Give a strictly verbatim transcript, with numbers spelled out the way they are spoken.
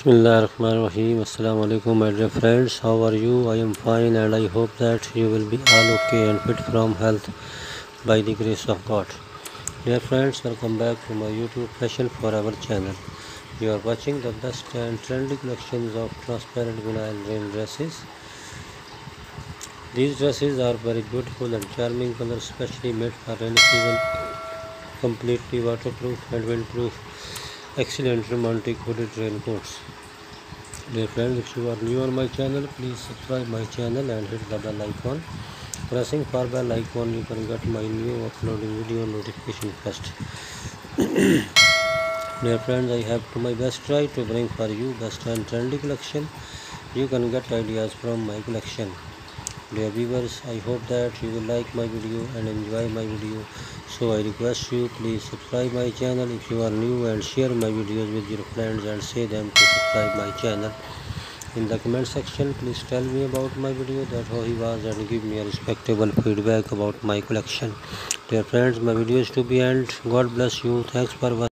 Bismillahirrahmanirrahim. Assalamu alaikum my dear friends. How are you? I am fine and I hope that you will be all okay and fit from health by the grace of God. Dear friends, welcome back to my YouTube fashion for our channel. You are watching the best and trendy collections of transparent vinyl rain dresses. These dresses are very beautiful and charming colors, especially made for rainy season, completely waterproof and windproof. Excellent romantic hooded raincoats. Dear friends, if you are new on my channel, please subscribe my channel and hit the bell icon. Pressing for bell icon, you can get my new uploading video notification first. Dear friends, I have to my best try to bring for you best and trendy collection. You can get ideas from my collection. Dear viewers, I hope that you will like my video and enjoy my video. So I request you, please subscribe my channel if you are new and share my videos with your friends and say them to subscribe my channel. In the comment section, please tell me about my video, that how he was, and give me a respectable feedback about my collection. Dear friends, my video is to be end. God bless you. Thanks for watching.